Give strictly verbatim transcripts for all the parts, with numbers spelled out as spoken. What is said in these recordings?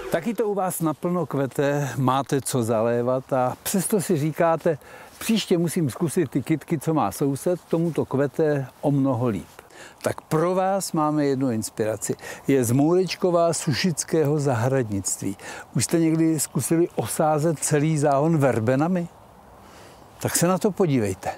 Taky to u vás naplno kvete, máte co zalévat a přesto si říkáte, příště musím zkusit ty kytky, co má soused, tomu to kvete o mnoho líp. Tak pro vás máme jednu inspiraci. Je z Mourečkova sušického zahradnictví. Už jste někdy zkusili osázet celý záhon verbenami? Tak se na to podívejte.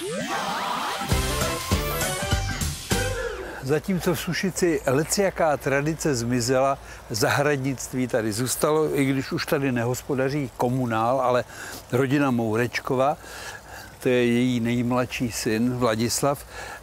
Zatímco v Sušici lecjaká tradice zmizela, zahradnictví tady zůstalo, i když už tady nehospodaří komunál, ale rodina Mourečkova, to je její nejmladší syn Vladislav.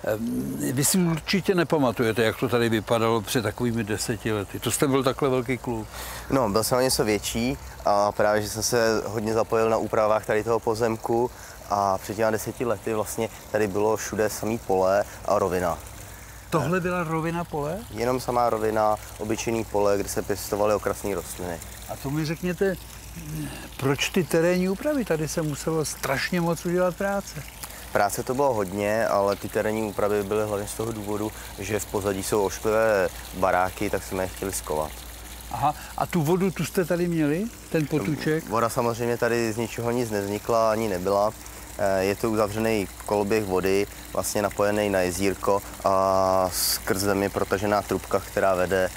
Vy si určitě nepamatujete, jak to tady vypadalo před takovými deseti lety. To jste byl takhle velký kluk. No, byl jsem o něco větší a právě, že jsem se hodně zapojil na úpravách tady toho pozemku a před těmi deseti lety vlastně tady bylo všude samý pole a rovina. Tohle byla rovina pole? Jenom samá rovina, obyčejný pole, kde se pěstovaly okrasné rostliny. A to mi řekněte, proč ty terénní úpravy? Tady se muselo strašně moc udělat práce. Práce to bylo hodně, ale ty terénní úpravy byly hlavně z toho důvodu, že v pozadí jsou ošklivé baráky, tak jsme je chtěli skovat. Aha, a tu vodu, tu jste tady měli, ten potůček? Voda samozřejmě tady z ničeho nic nevznikla, ani nebyla. Je to uzavřený koloběh vody, vlastně napojený na jezírko a skrz zemi protažená trubka, která vede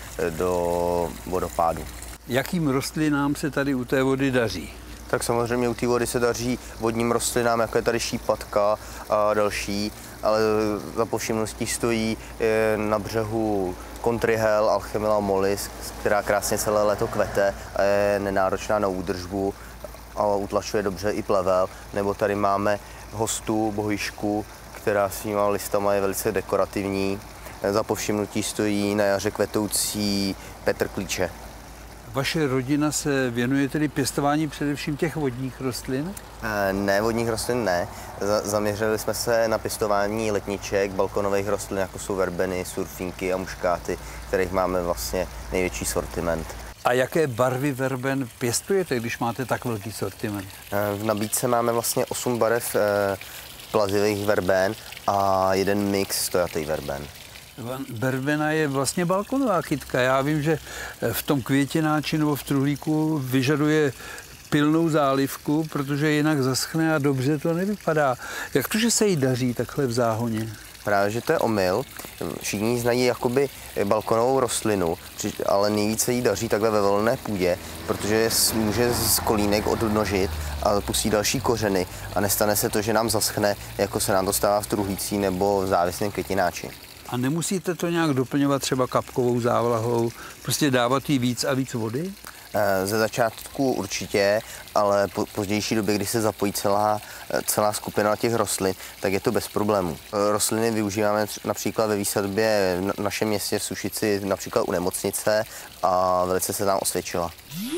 do vodopádu. Jakým rostlinám se tady u té vody daří? Tak samozřejmě u té vody se daří vodním rostlinám, jako je tady šípatka a další, ale za povšimnutí stojí na břehu kontrihel Alchemilla mollis, která krásně celé léto kvete a je nenáročná na údržbu a utlačuje dobře i plevel. Nebo tady máme hostu, bohyšku, která svýma listama je velice dekorativní. Za povšimnutí stojí na jaře kvetoucí Petr klíče. Vaše rodina se věnuje tedy pěstování především těch vodních rostlin? Ne, vodních rostlin ne. Zaměřili jsme se na pěstování letniček, balkonových rostlin, jako jsou verbeny, surfínky a muškáty, kterých máme vlastně největší sortiment. A jaké barvy verben pěstujete, když máte tak velký sortiment? V nabídce máme vlastně osm barev plazivých verben a jeden mix stojatých verben. Verbena je vlastně balkonová kytka. Já vím, že v tom květináči nebo v truhlíku vyžaduje pilnou zálivku, protože jinak zaschne a dobře to nevypadá. Jak to, že se jí daří takhle v záhoně? Právě, že to je omyl. Všichni znají jakoby balkonovou rostlinu, ale nejvíce jí daří takhle ve volné půdě, protože může z kolínek odnožit a pustí další kořeny a nestane se to, že nám zaschne, jako se nám to stává v truhlící nebo v závislém květináči. A nemusíte to nějak doplňovat třeba kapkovou závlahou, prostě dávat jí víc a víc vody? Ze začátku určitě, ale po pozdější době, kdy se zapojí celá, celá skupina těch rostlin, tak je to bez problémů. Rostliny využíváme například ve výsadbě v našem městě v Sušici, například u nemocnice a velice se nám osvědčila.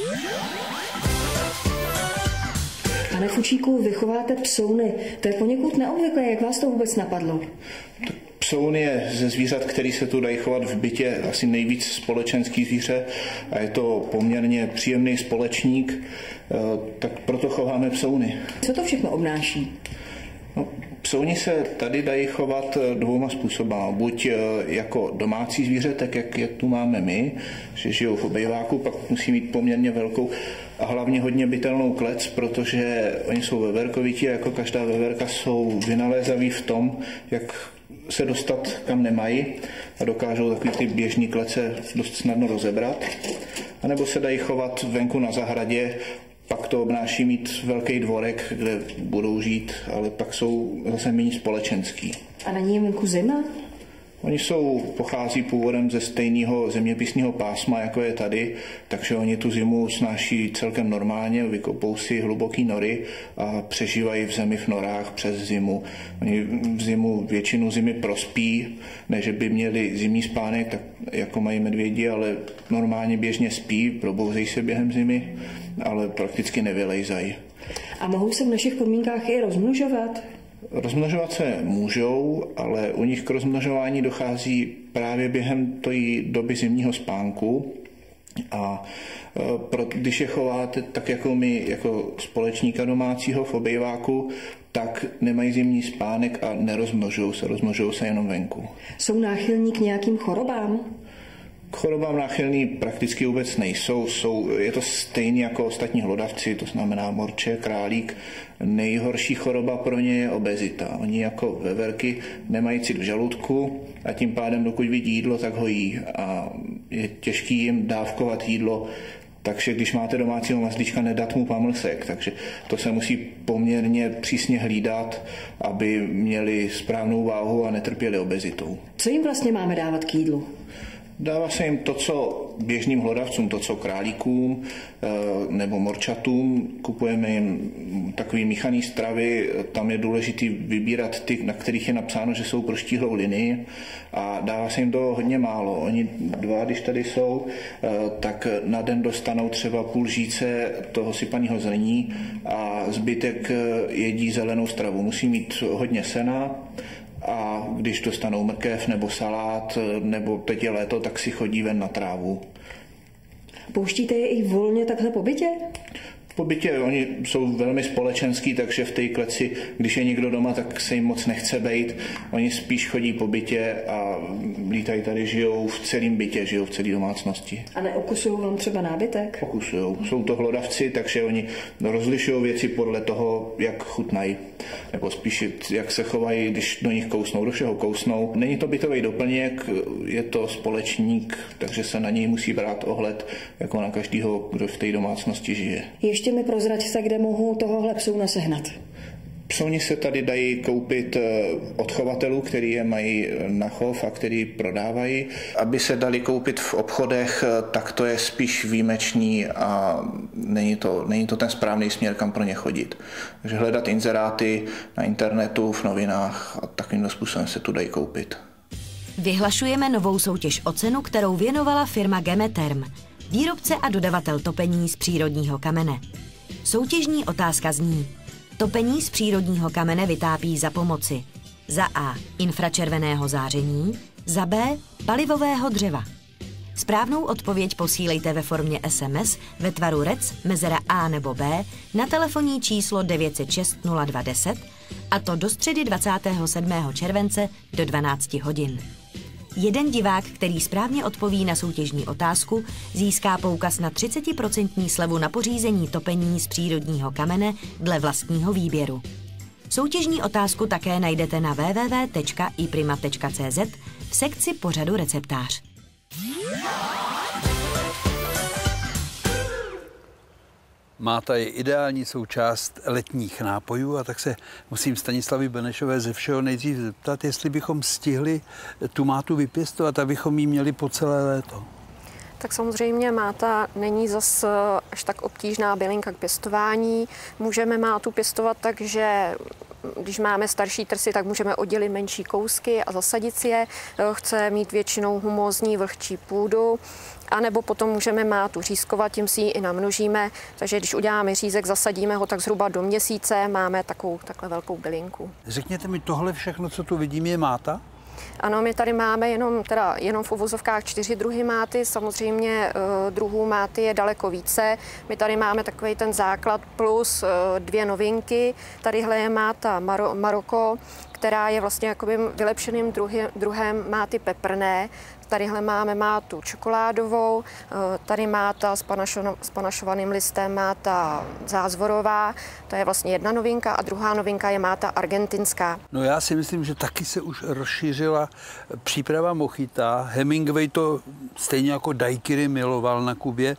Pane Fučíku, vy chováte psouny. To je poněkud neobvyklé. Jak vás to vůbec napadlo? Psoun je ze zvířat, který se tu dají chovat v bytě, asi nejvíc společenský zvíře a je to poměrně příjemný společník, tak proto chováme psouny. Co to všechno obnáší? No, psouni se tady dají chovat dvouma způsoby. Buď jako domácí zvíře, tak jak je tu máme my, že žijou v obejváku, pak musí mít poměrně velkou a hlavně hodně bytelnou klec, protože oni jsou veverkovití a jako každá veverka jsou vynalézaví v tom, jak se dostat kam nemají a dokážou takový ty běžný klece dost snadno rozebrat. A nebo se dají chovat venku na zahradě, pak to obnáší mít velký dvorek, kde budou žít, ale pak jsou zase méně společenský. A není jim venku zima? Oni jsou, pochází původem ze stejného zeměpisného pásma, jako je tady, takže oni tu zimu snáší celkem normálně, vykopou si hluboký nory a přežívají v zemi v norách přes zimu. Oni v zimu většinu zimy prospí, ne že by měli zimní spánek, tak jako mají medvědi, ale normálně běžně spí, probouzejí se během zimy, ale prakticky nevylejzají. A mohou se v našich podmínkách i rozmnožovat? Rozmnožovat se můžou, ale u nich k rozmnožování dochází právě během té doby zimního spánku. A pro, když je chováte tak jako my, jako společníka domácího v obejváku, tak nemají zimní spánek a nerozmnožují se, rozmnožují se jenom venku. Jsou náchylní k nějakým chorobám? K chorobám náchylný prakticky vůbec nejsou. Jsou, je to stejný jako ostatní hlodavci, to znamená morče, králík. Nejhorší choroba pro ně je obezita. Oni jako veverky nemají cit v žaludku a tím pádem, dokud vidí jídlo, tak ho jí. A je těžký jim dávkovat jídlo, takže když máte domácího mazlíčka, nedat mu pamlsek. Takže to se musí poměrně přísně hlídat, aby měli správnou váhu a netrpěli obezitou. Co jim vlastně máme dávat k jídlu? Dává se jim to, co běžným hlodavcům, to, co králíkům nebo morčatům. Kupujeme jim takový míchaný stravy, tam je důležité vybírat ty, na kterých je napsáno, že jsou pro štíhlou linii, a dává se jim to hodně málo. Oni dva, když tady jsou, tak na den dostanou třeba půl žíce toho sypaného zrní a zbytek jedí zelenou stravu. Musí mít hodně sena, a když dostanou mrkev nebo salát, nebo teď je léto, tak si chodí ven na trávu. Pouštíte je i volně takhle po bytě? Po bytě oni jsou velmi společenský, takže v té kleci, když je někdo doma, tak se jim moc nechce bejt. Oni spíš chodí po bytě a lítají tady, žijou v celém bytě, žijou v celé domácnosti. A neokusují vám třeba nábytek? Okusujou. Jsou to hlodavci, takže oni rozlišují věci podle toho, jak chutnají. Nebo spíš jak se chovají, když do nich kousnou, do všeho kousnou. Není to bytový doplněk, je to společník, takže se na něj musí brát ohled jako na každého, kdo v té domácnosti žije. Ještě mi prozraďte, kde mohu tohohle psouna sehnat. Psouni se tady dají koupit od chovatelů, který je mají na chov a který prodávají. Aby se dali koupit v obchodech, tak to je spíš výjimečný a není to, není to ten správný směr, kam pro ně chodit. Takže hledat inzeráty na internetu, v novinách a takovým způsobem se tu dají koupit. Vyhlašujeme novou soutěž o cenu, kterou věnovala firma Gemeterm, výrobce a dodavatel topení z přírodního kamene. Soutěžní otázka zní: topení z přírodního kamene vytápí za pomoci za A. infračerveného záření, za B. palivového dřeva. Správnou odpověď posílejte ve formě es em es ve tvaru rec, mezera A nebo B na telefonní číslo devět set šest nula dva deset, a to do středy dvacátého sedmého července do dvanácti hodin. Jeden divák, který správně odpoví na soutěžní otázku, získá poukaz na třicet procent slevu na pořízení topení z přírodního kamene dle vlastního výběru. Soutěžní otázku také najdete na w w w tečka i prima tečka c z v sekci pořadu receptář. Máta je ideální součást letních nápojů, a tak se musím Stanislavy Benešové ze všeho nejdřív zeptat, jestli bychom stihli tu mátu vypěstovat, abychom ji měli po celé léto. Tak samozřejmě máta není zas až tak obtížná bylinka k pěstování. Můžeme mátu pěstovat tak, že když máme starší trsy, tak můžeme oddělit menší kousky a zasadit si je. Chce mít většinou humózní vlhčí půdu. A nebo potom můžeme mátu řízkovat, tím si ji i namnožíme. Takže když uděláme řízek, zasadíme ho tak zhruba do měsíce, máme takovou takhle velkou bylinku. Řekněte mi, tohle všechno, co tu vidím, je máta? Ano, my tady máme jenom, teda, jenom v uvozovkách čtyři druhy máty, samozřejmě uh, druhů máty je daleko více. My tady máme takový ten základ plus uh, dvě novinky. Tadyhle je máta Maro, Maroko, která je vlastně jakoby vylepšeným druhy, druhem máty peprné. Tadyhle máme mátu čokoládovou, tady máta s, panašo, s panašovaným listem, máta zázvorová, to je vlastně jedna novinka, a druhá novinka je máta argentinská. No já si myslím, že taky se už rozšířila příprava mochita. Hemingway to stejně jako daiquiri miloval na Kubě.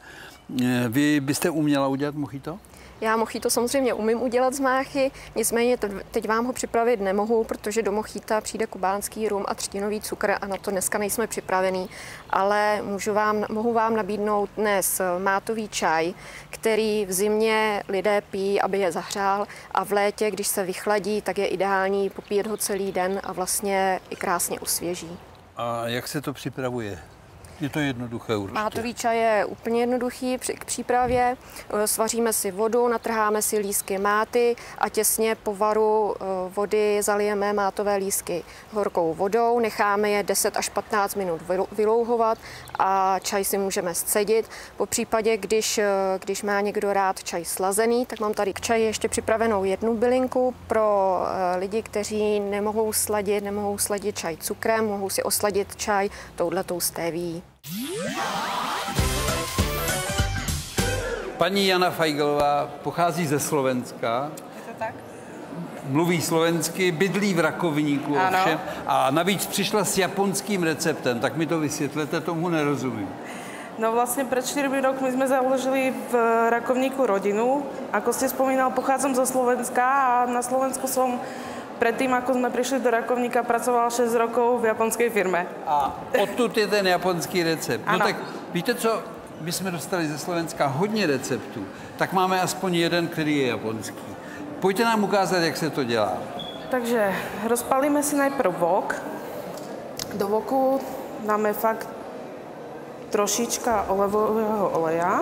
Vy byste uměla udělat mochito? Já mochito samozřejmě umím udělat z máchy, nicméně teď vám ho připravit nemohu, protože do mochita přijde kubánský rum a třtinový cukr a na to dneska nejsme připravení. Ale můžu vám, mohu vám nabídnout dnes mátový čaj, který v zimě lidé pijí, aby je zahřál, a v létě, když se vychladí, tak je ideální popíjet ho celý den a vlastně i krásně osvěží. A jak se to připravuje? Je to jednoduché určitě. Mátový čaj je úplně jednoduchý k přípravě. Svaříme si vodu, natrháme si lístky máty a těsně po varu vody zalijeme mátové lístky horkou vodou. Necháme je deset až patnáct minut vylouhovat a čaj si můžeme scedit. Po případě, když, když má někdo rád čaj slazený, tak mám tady k čaji ještě připravenou jednu bylinku pro lidi, kteří nemohou sladit, nemohou sladit čaj cukrem, mohou si osladit čaj touhletou stéví. Paní Jana Fajgelová pochází ze Slovenska. Je to tak? Mluví slovensky, bydlí v Rakovníku ovšem. A navíc přišla s japonským receptem. Tak mi to vysvětlete, tomu nerozumím. No vlastne pred štyrmi rokmi sme založili v Rakovníku rodinu. Ako ste spomínal, pochádzam zo Slovenska a na Slovensku som predtým, ako sme prišli do Rakovníka, pracovala šesť rokov v japonskej firme. A odtud je ten japonský recept. No ano. tak víte co, my jsme dostali ze Slovenska hodně receptů, tak máme aspoň jeden, který je japonský. Pojďte nám ukázat, jak se to dělá. Takže rozpalíme si najprv wok. Do woku dáme fakt trošička olivového oleja.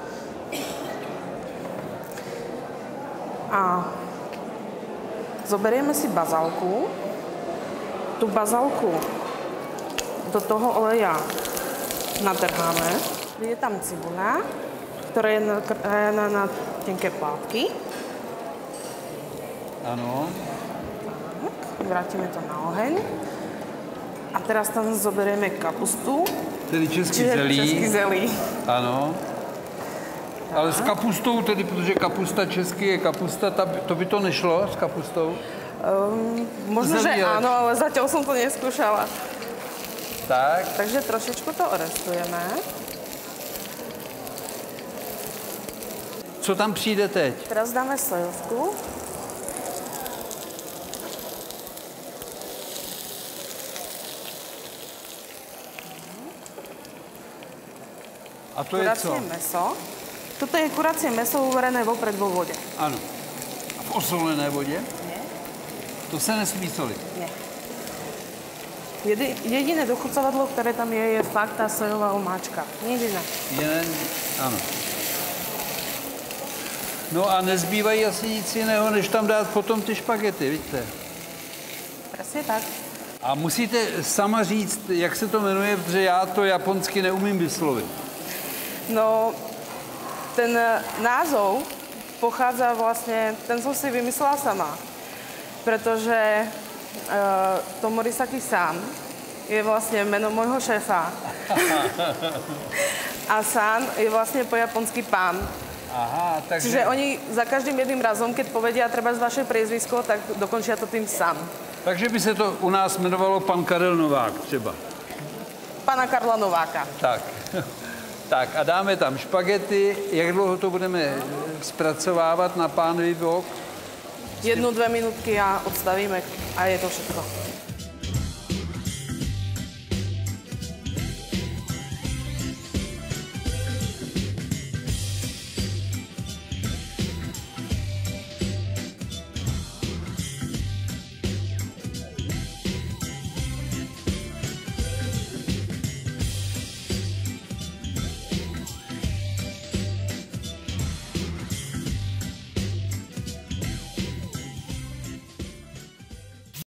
A zoberieme si bazálku. Tu bazálku do toho oleja natrháme. Je tam cibula, ktorá je nakrájená na tenké plátky. Ano. Tak, vrátime to na oheň. A teraz tam zoberieme kapustu. Tedy český Čiže zelí. český zelí. Ano. Ale s kapustou, tedy, protože kapusta český je kapusta, ta, to by to nešlo s kapustou? Um, možno, Zelí že je áno, ale zatiaľ som to neskúšala. Tak. Takže trošičku to orestujeme. Co tam přijde teď? Teraz dáme sojovku. A to je co? Kuracie meso. Toto je kuracie meso uvarené vopred vo vode. Ano. A v osolené vodě? Nie. To se nesmí solit. Nie. Jedi, jediné dochucovadlo, ktoré tam je, je fakt tá sojová omáčka. Nič iné. Jen, ano. No a nezbývají asi nic jiného, než tam dát potom ty špagety, vidíte? Presne tak. A musíte sama říct, jak se to jmenuje, protože já to japonsky neumím vyslovit. No, ten názov pochádza vlastne, ten som si vymyslela sama, pretože uh, to Morisaki-san je vlastne meno môjho šéfa. A san je vlastne po japonsky pán. Aha, takže... Čiže oni za každým jedným razom, keď povedia treba z vaše priezvisko, tak dokončia to tým san. Takže by se to u nás jmenovalo pan Karel Novák třeba. Pana Karla Nováka. Tak. Tak a dáme tam špagety. Jak dlouho to budeme zpracovávat na pánvi wok? Jednu, dve minútky a odstavíme a je to všetko.